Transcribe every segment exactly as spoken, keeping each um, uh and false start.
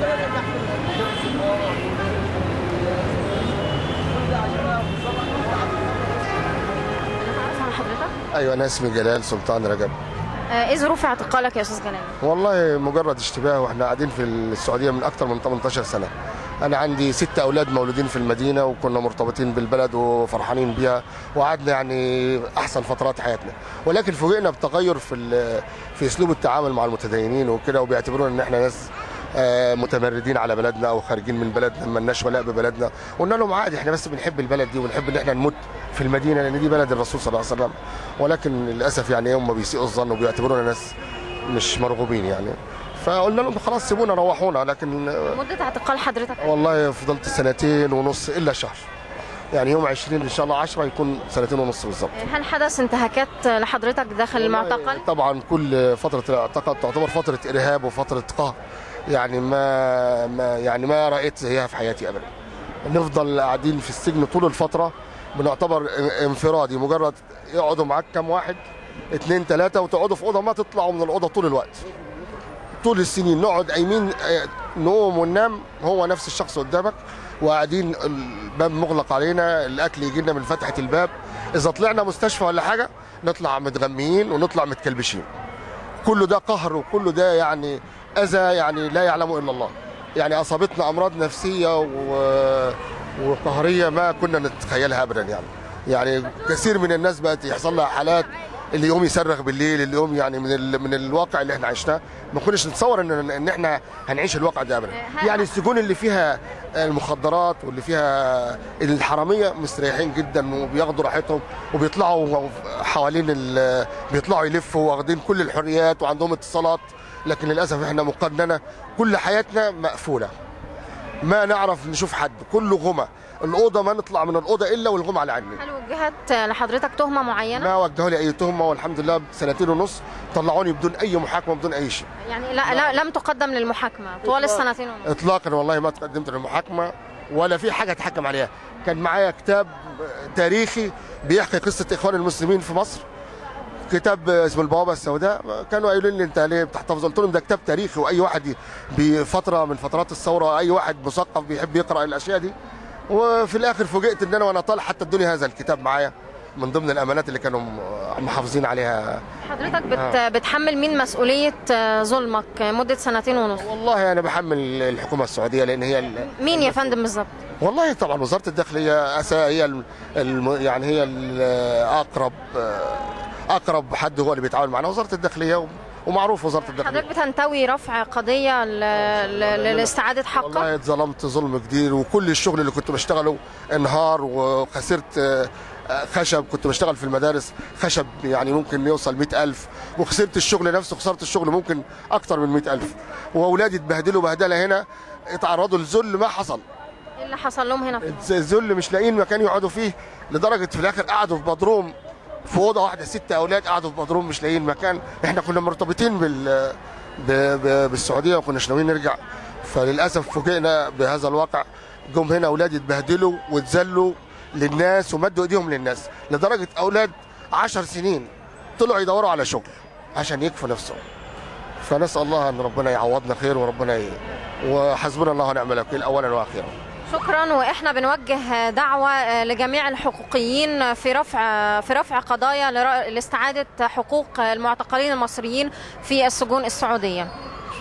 ايوه انا اسمي جلال سلطان رجب. ايه ظروف اعتقالك يا استاذ جلال؟ والله مجرد اشتباه، واحنا قاعدين في السعوديه من اكثر من ثمانية عشر سنه. انا عندي ست اولاد مولودين في المدينه، وكنا مرتبطين بالبلد وفرحانين بيها، وقعدنا يعني احسن فترات حياتنا، ولكن فوجئنا بتغير في في اسلوب التعامل مع المتدينين وكده، وبيعتبرونا ان احنا ناس متمردين على بلدنا او خارجين من بلدنا، ما لناش ولاء ببلدنا. قلنا لهم عادي، احنا بس بنحب البلد دي ونحب ان احنا نموت في المدينه، لان دي بلد الرسول صلى الله عليه وسلم، ولكن للاسف يعني هم بيسيئوا الظن وبيعتبرونا ناس مش مرغوبين يعني. فقلنا لهم خلاص سيبونا روحونا. لكن مده اعتقال حضرتك؟ والله فضلت سنتين ونص الا شهر، يعني يوم عشرين ان شاء الله عشرة يكون سنتين ونص بالظبط. هل حدث انتهاكات لحضرتك داخل المعتقل؟ طبعا كل فتره الاعتقال تعتبر فتره ارهاب وفتره قهر، يعني ما ما يعني ما رايت زيها في حياتي ابدا. نفضل قاعدين في السجن طول الفتره، بنعتبر انفرادي، مجرد يقعدوا معاك كام واحد اثنين ثلاثه وتقعدوا في اوضه، ما تطلعوا من الاوضه طول الوقت، طول السنين نقعد قايمين نقوم وننام، هو نفس الشخص قدامك، وقاعدين الباب مغلق علينا، الاكل يجي لنا من فتحه الباب، اذا طلعنا مستشفى ولا حاجه نطلع متغميين ونطلع متكلبشين. كله ده قهر، وكله ده يعني اذى يعني لا يعلمه الا الله. يعني اصابتنا امراض نفسيه و... وقهريه ما كنا نتخيلها ابدا. يعني يعني كثير من الناس بقت يحصل لها حالات، اللي يقوم يصرخ بالليل، اللي يقوم يعني من ال... من الواقع اللي احنا عشناه ما كناش نتصور ان ان احنا هنعيش الواقع ده ابدا. يعني السجون اللي فيها المخدرات واللي فيها الحراميه مستريحين جدا وبياخدوا راحتهم وبيطلعوا حوالين ال... بيطلعوا يلفوا واخدين كل الحريات وعندهم اتصالات، لكن للاسف احنا مقننه، كل حياتنا مقفوله، ما نعرف نشوف حد، كله غمى، الاوضه ما نطلع من الاوضه الا والغمى على عيننا. هل وجهت لحضرتك تهمه معينه؟ ما وجهوا لي اي تهمه، والحمد لله سنتين ونص طلعوني بدون اي محاكمه بدون اي شيء. يعني لا, لا لم تقدم للمحاكمه طوال السنتين ونص؟ اطلاقا والله ما تقدمت للمحاكمه ولا في حاجه اتحكم عليها. كان معايا كتاب تاريخي بيحكي قصه اخوان المسلمين في مصر، كتاب اسمه البوابه السوداء، كانوا قايلين لي انت ليه بتحتفظ؟ قلت لهم ده كتاب تاريخي، واي واحد بفتره من فترات الثوره اي واحد مثقف بيحب يقرا الاشياء دي. وفي الاخر فوجئت ان انا وانا طالع حتى ادوني هذا الكتاب معايا من ضمن الامانات اللي كانوا محافظين عليها. حضرتك بت آه. بتحمل مين مسؤوليه ظلمك مده سنتين ونص؟ والله انا بحمل الحكومه السعوديه، لان هي مين يا فندم بالظبط؟ والله طبعا وزاره الداخليه هي الم... يعني هي الاقرب اقرب حد هو اللي بيتعامل معنا، وزاره الداخليه، ومعروف وزاره الداخليه. حضرتك بتنتوي رفع قضيه لاستعاده حقك؟ والله اتظلمت ظلم كبير، وكل الشغل اللي كنت بشتغله انهار، وخسرت خشب، كنت بشتغل في المدارس خشب يعني ممكن يوصل مئة ألف، وخسرت الشغل نفسه، خسرت الشغل ممكن اكتر من مئة ألف، واولادي اتبهدلوا بهدله هنا، اتعرضوا لذل ما حصل. ايه اللي حصل لهم هنا؟ الذل مش لاقيين مكان يقعدوا فيه، لدرجه في الاخر قعدوا في بدروم في اوضه واحده، ست اولاد قعدوا في بدروم مش لاقيين مكان. احنا كنا مرتبطين بال بالسعوديه وما كناش ناويين نرجع، فللاسف فوجئنا بهذا الواقع. جم هنا اولاد اتبهدلوا واتذلوا للناس ومدوا ايديهم للناس، لدرجه اولاد عشر سنين طلعوا يدوروا على شغل عشان يكفوا نفسهم. فنسال الله ان ربنا يعوضنا خير، وربنا ي... وحسبنا الله ونعم الوكيل اولا واخيرا. شكرا. واحنا بنوجه دعوه لجميع الحقوقيين في رفع في رفع قضايا لاستعاده حقوق المعتقلين المصريين في السجون السعوديه.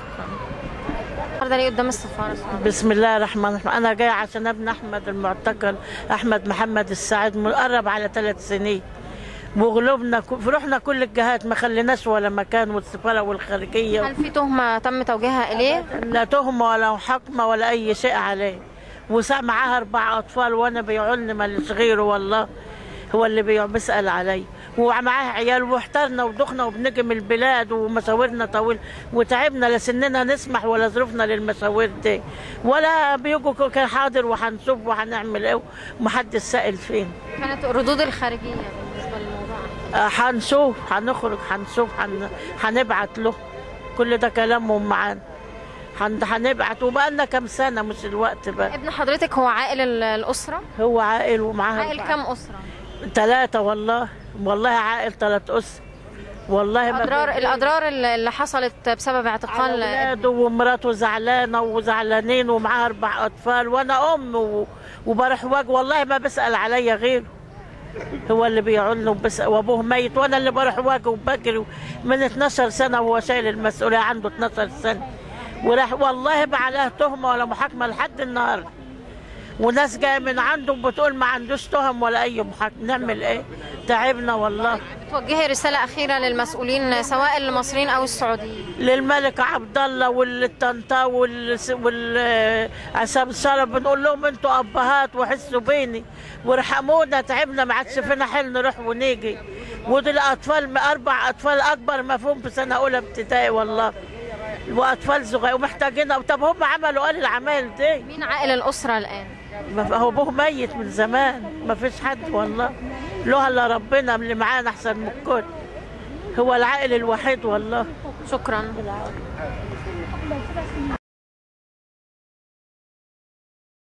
شكرا. قدام السفاره. بسم الله الرحمن الرحيم. انا جاي عشان ابن احمد المعتقل احمد محمد السعيد مقرب على ثلاث سنين، وغلوبنا رحنا كل الجهات ما خليناش ولا مكان، والسفاره والخارجيه. هل في تهمه تم توجيهها اليه؟ لا تهمه ولا محاكمه ولا اي شيء عليه، ومعاها اربع اطفال وانا بيعولني ماليش غيره، والله هو اللي بيسال علي، ومعاها عيال، واحترنا ودخنا وبنجي من البلاد ومساورنا طويل، وتعبنا لسننا نسمح ولا ظروفنا للمساوير دي، ولا بيجوا كان حاضر وهنشوف وهنعمل ايه ومحدش سائل فين. كانت ردود الخارجيه بالنسبه للموضوع؟ هنشوف، هنخرج، هنشوف، هنبعت له، كل ده كلامهم معانا، هنبعت، وبقى لنا كام سنه مش الوقت بقى. ابن حضرتك هو عائل الاسره؟ هو عائل ومعاه عائل كام اسره؟ ثلاثه والله، والله عائل ثلاث اسر. والله ما الاضرار في- الاضرار اللي حصلت بسبب اعتقال اولاده ومراته زعلانه وزعلانين ومعاها اربع اطفال، وانا ام و... وبروح واجي، والله ما بسال عليا غيره، هو اللي بيعول وبس، وابوه ميت وانا اللي بروح واجي وبجري من اتناشر سنه وهو شايل المسؤوليه، عنده اتناشر سنه، وراح والله ما عليه تهمه ولا محاكمه لحد النهارده، وناس جايه من عنده بتقول ما عندوش تهم ولا اي محاكمه، نعمل ايه؟ تعبنا والله. توجهي رساله اخيره للمسؤولين سواء المصريين او السعوديين؟ للملك عبد الله والطنطاوي والعسام الشرف بنقول لهم انتوا ابهات وحسوا بيني وارحمونا، تعبنا ما عادش فينا حل نروح ونيجي، ودول الاطفال اربع اطفال اكبر ما فيهم في سنه اولى ابتدائي والله، واطفال صغير ومحتاجين. طب هم عملوا قال العمايل دي؟ مين عائل الاسره الان؟ ما هو ابوه ميت من زمان، ما فيش حد والله، له الا ربنا اللي معانا احسن من الكل، هو العائل الوحيد والله. شكرا.